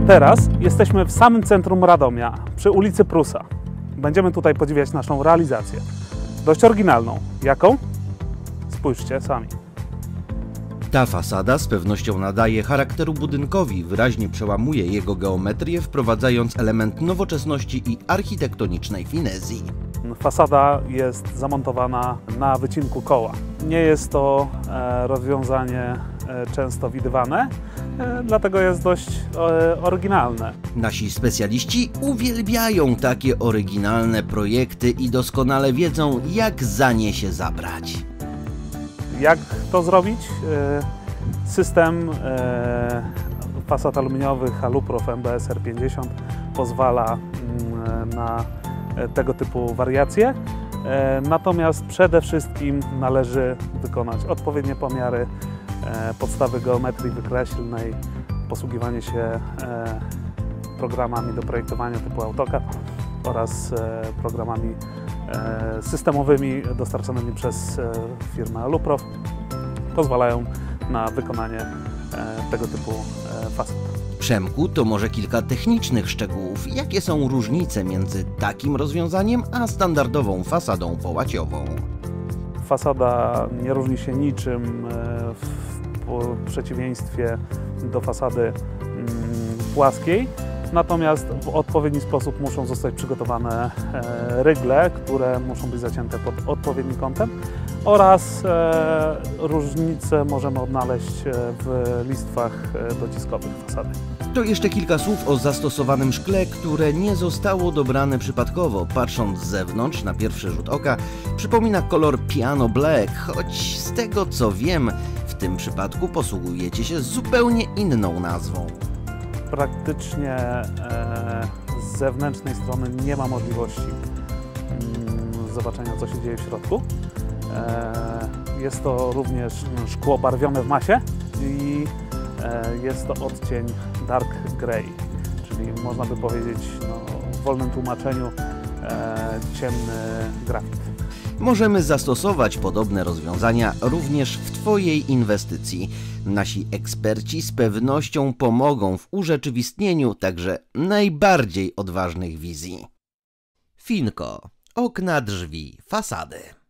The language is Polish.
teraz jesteśmy w samym centrum Radomia, przy ulicy Prusa. Będziemy tutaj podziwiać naszą realizację. Dość oryginalną. Jaką? Spójrzcie sami. Ta fasada z pewnością nadaje charakteru budynkowi, wyraźnie przełamuje jego geometrię, wprowadzając element nowoczesności i architektonicznej finezji. Fasada jest zamontowana na wycinku koła. Nie jest to rozwiązanie często widywane, dlatego jest dość oryginalne. Nasi specjaliści uwielbiają takie oryginalne projekty i doskonale wiedzą, jak za nie się zabrać. Jak to zrobić? System fasad aluminiowych Aluprof MBS R50 pozwala na tego typu wariacje, natomiast przede wszystkim należy wykonać odpowiednie pomiary, podstawy geometrii wykreślnej, posługiwanie się programami do projektowania typu AutoCAD oraz programami systemowymi dostarczonymi przez firmę Aluprof pozwalają na wykonanie tego typu fasad. Przemku, to może kilka technicznych szczegółów. Jakie są różnice między takim rozwiązaniem a standardową fasadą połaciową? Fasada nie różni się niczym w przeciwieństwie do fasady płaskiej, natomiast w odpowiedni sposób muszą zostać przygotowane rygle, które muszą być zacięte pod odpowiednim kątem, oraz różnice możemy odnaleźć w listwach dociskowych fasady. To jeszcze kilka słów o zastosowanym szkle, które nie zostało dobrane przypadkowo. Patrząc z zewnątrz, na pierwszy rzut oka, przypomina kolor piano black, choć z tego co wiem, w tym przypadku posługujecie się zupełnie inną nazwą. Praktycznie z zewnętrznej strony nie ma możliwości zobaczenia, co się dzieje w środku. Jest to również szkło barwione w masie i jest to odcień dark grey, czyli można by powiedzieć w wolnym tłumaczeniu ciemny grafit. Możemy zastosować podobne rozwiązania również w Twojej inwestycji. Nasi eksperci z pewnością pomogą w urzeczywistnieniu także najbardziej odważnych wizji. Finco. Okna, drzwi, fasady.